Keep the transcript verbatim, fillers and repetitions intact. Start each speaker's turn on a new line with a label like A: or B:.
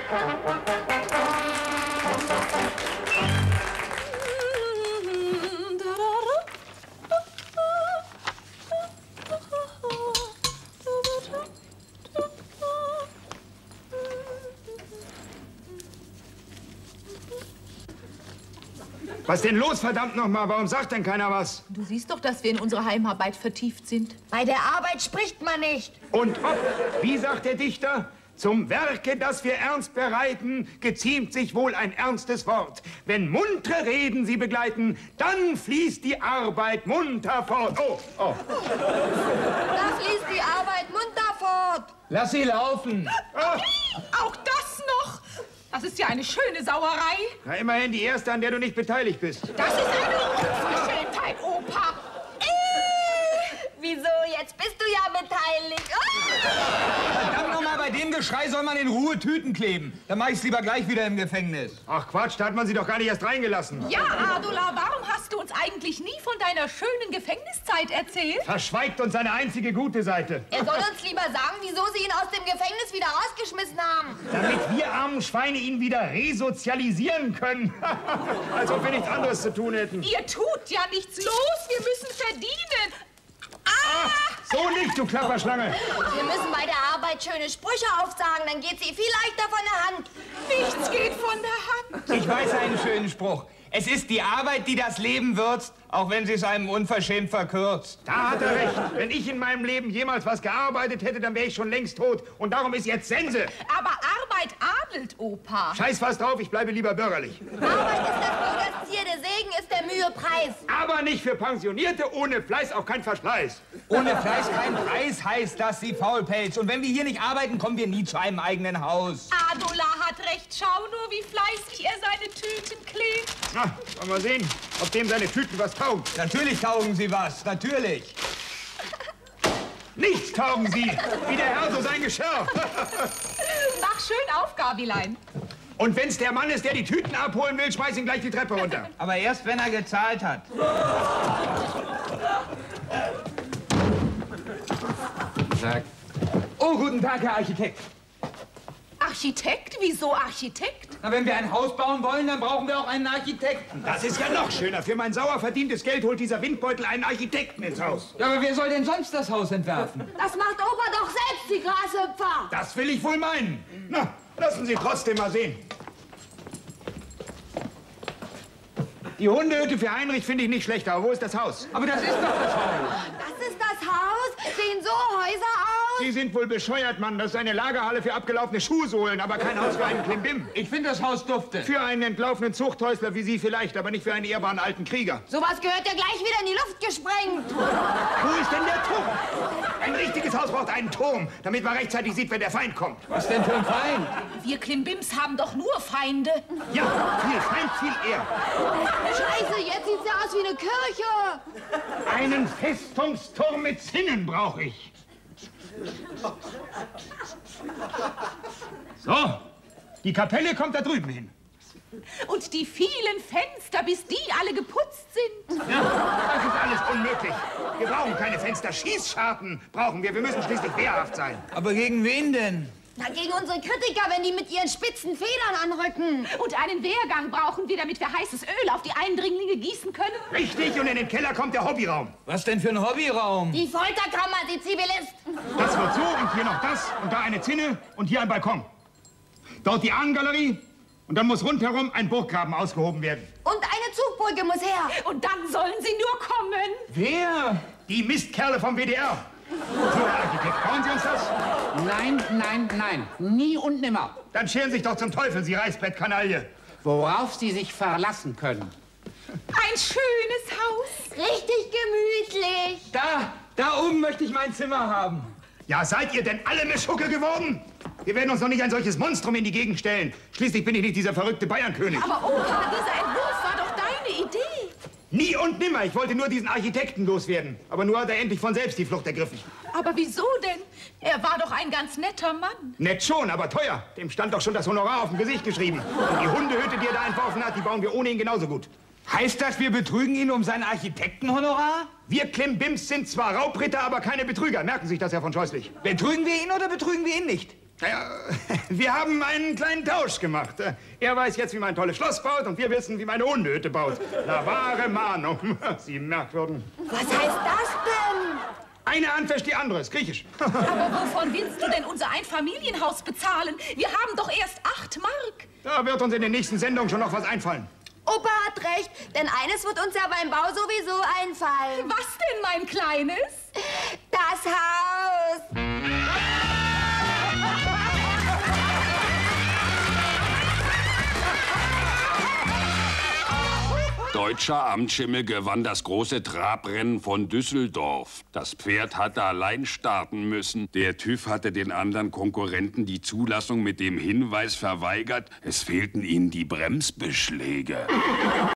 A: Was denn los, verdammt nochmal? Warum sagt denn keiner was?
B: Du siehst doch, dass wir in unsere Heimarbeit vertieft sind.
C: Bei der Arbeit spricht man nicht.
A: Und ob, wie sagt der Dichter, zum Werke, das wir ernst bereiten, geziemt sich wohl ein ernstes Wort. Wenn muntre Reden sie begleiten, dann fließt die Arbeit munter fort. Oh, oh.
C: Da fließt die Arbeit munter fort.
D: Lass sie laufen.
A: Ah.
B: Auch das noch? Das ist ja eine schöne Sauerei.
A: Na, immerhin die erste, an der du nicht beteiligt bist.
B: Das ist eine Unverschämtheit, Opa.
C: Äh, wieso? Jetzt bist du ja beteiligt. Oh.
D: Verdammt nochmal, bei dem Geschrei soll man in Ruhe Tüten kleben. Dann mach ich's lieber gleich wieder im Gefängnis.
A: Ach Quatsch, da hat man sie doch gar nicht erst reingelassen.
B: Ja, Ardula, warum hast du uns eigentlich nie von deiner schönen Gefängniszeit erzählt?
A: Verschweigt uns seine einzige gute Seite.
C: Er soll uns lieber sagen, wieso sie ihn aus dem Gefängnis wieder rausgeschmissen haben.
A: Damit wir armen Schweine ihn wieder resozialisieren können. Als ob wir nichts anderes zu tun hätten.
B: Ihr tut ja nichts. Los, wir müssen verdienen. Ah!
A: So nicht, du Klapperschlange.
C: Wir müssen bei der Arbeit schöne Sprüche aufsagen, dann geht sie viel leichter von der Hand.
B: Nichts geht von der Hand.
D: Ich weiß einen schönen Spruch. Es ist die Arbeit, die das Leben würzt, auch wenn sie es einem unverschämt verkürzt.
A: Da hat er recht. Wenn ich in meinem Leben jemals was gearbeitet hätte, dann wäre ich schon längst tot. Und darum ist jetzt Sense.
B: Aber Arbeit adelt, Opa.
A: Scheiß was drauf, ich bleibe lieber bürgerlich.
C: Arbeit ist das Bürgerstier, der Segen ist der Mühe Preis.
A: Aber nicht für Pensionierte, ohne Fleiß auch kein Verschleiß.
D: Ohne Fleiß kein Preis heißt das, Sie Faulpelz. Und wenn wir hier nicht arbeiten, kommen wir nie zu einem eigenen Haus.
B: Ardula hat recht. Schau nur, wie fleißig er seine Tüten klebt.
A: Na, wollen wir sehen, ob dem seine Tüten was taugen.
D: Natürlich taugen sie was, natürlich.
A: Nichts taugen sie, wie der Herr so sein Geschirr.
B: Mach schön auf, Gabilein.
A: Und wenn's der Mann ist, der die Tüten abholen will, schmeiß ihn gleich die Treppe runter.
D: Aber erst, wenn er gezahlt hat. Sag. Oh, guten Tag, Herr Architekt.
B: Architekt? Wieso Architekt?
D: Na, wenn wir ein Haus bauen wollen, dann brauchen wir auch einen Architekten.
A: Das ist ja noch schöner. Für mein sauer verdientes Geld holt dieser Windbeutel einen Architekten ins Haus.
D: Ja, aber wer soll denn sonst das Haus entwerfen?
C: Das macht Opa doch selbst, die Grashüpfer.
A: Das will ich wohl meinen. Na, lassen Sie trotzdem mal sehen. Die Hundehütte für Heinrich finde ich nicht schlecht, aber wo ist das Haus?
D: Aber das ist doch das Haus.
C: Das ist das Haus? Sehen so Häuser aus?
A: Sie sind wohl bescheuert, Mann. Das ist eine Lagerhalle für abgelaufene Schuhsohlen, aber kein Haus für einen Klimbim.
D: Ich finde, das Haus dufte.
A: Für einen entlaufenen Zuchthäusler wie Sie vielleicht, aber nicht für einen ehrbaren alten Krieger.
C: Sowas gehört ja gleich wieder in die Luft gesprengt.
A: Wo ist denn der Turm? Ein richtiges Haus braucht einen Turm, damit man rechtzeitig sieht, wenn der Feind kommt.
D: Was denn für ein Feind?
B: Wir Klimbims haben doch nur Feinde.
A: Ja, viel Feind, viel eher.
C: Scheiße, jetzt sieht's ja aus wie eine Kirche.
A: Einen Festungsturm mit Zinnen brauche ich. So, die Kapelle kommt da drüben hin.
B: Und die vielen Fenster, bis die alle geputzt sind.
A: Ja, das ist alles unmöglich. Wir brauchen keine Fenster. Schießscharten brauchen wir. Wir müssen schließlich wehrhaft sein.
D: Aber gegen wen denn?
C: Na, gegen unsere Kritiker, wenn die mit ihren spitzen Federn anrücken.
B: Und einen Wehrgang brauchen wir, damit wir heißes Öl auf die Eindringlinge gießen können.
A: Richtig, und in den Keller kommt der Hobbyraum.
D: Was denn für ein Hobbyraum?
C: Die Folterkammer, die Zivilist.
A: Das wird so und hier noch das und da eine Zinne und hier ein Balkon. Dort die Ahnengalerie und dann muss rundherum ein Burggraben ausgehoben werden.
C: Und eine Zugbrücke muss her.
B: Und dann sollen sie nur kommen.
D: Wer?
A: Die Mistkerle vom W D R. So, Herr Architekt, bauen Sie uns das?
E: Nein, nein, nein. Nie und nimmer.
A: Dann scheren Sie sich doch zum Teufel, Sie Reißbrettkanaille.
E: Worauf Sie sich verlassen können.
B: Ein schönes Haus.
C: Richtig gemütlich.
D: Da, da oben möchte ich mein Zimmer haben.
A: Ja, seid ihr denn alle Mischhucke geworden? Wir werden uns noch nicht ein solches Monstrum in die Gegend stellen. Schließlich bin ich nicht dieser verrückte Bayernkönig.
B: Aber Opa, dieser Entwurf war doch deine Idee.
A: Nie und nimmer. Ich wollte nur diesen Architekten loswerden. Aber nur hat er endlich von selbst die Flucht ergriffen.
B: Aber wieso denn? Er war doch ein ganz netter Mann.
A: Nett schon, aber teuer. Dem stand doch schon das Honorar auf dem Gesicht geschrieben. Und die Hundehütte, die er da entworfen hat, die bauen wir ohne ihn genauso gut.
D: Heißt das, wir betrügen ihn um sein Architektenhonorar?
A: Wir Klimbims sind zwar Raubritter, aber keine Betrüger. Merken Sie sich das, Herr von Scheußlich.
D: Betrügen wir ihn oder betrügen wir ihn nicht?
A: Naja, wir haben einen kleinen Tausch gemacht. Er weiß jetzt, wie man ein tolles Schloss baut und wir wissen, wie man eine Hundehütte baut. Na, wahre Mahnung. Sie Merkwürden.
C: Was heißt das denn?
A: Eine Hand wäscht die andere, ist griechisch.
B: Aber wovon willst du denn unser Einfamilienhaus bezahlen? Wir haben doch erst acht Mark.
A: Da wird uns in den nächsten Sendungen schon noch was einfallen.
C: Opa hat recht, denn eines wird uns ja beim Bau sowieso einfallen.
B: Was denn, mein Kleines?
C: Das Haus.
F: Deutscher Amtsschimmel gewann das große Trabrennen von Düsseldorf. Das Pferd hatte allein starten müssen. Der TÜV hatte den anderen Konkurrenten die Zulassung mit dem Hinweis verweigert, es fehlten ihnen die Bremsbeschläge.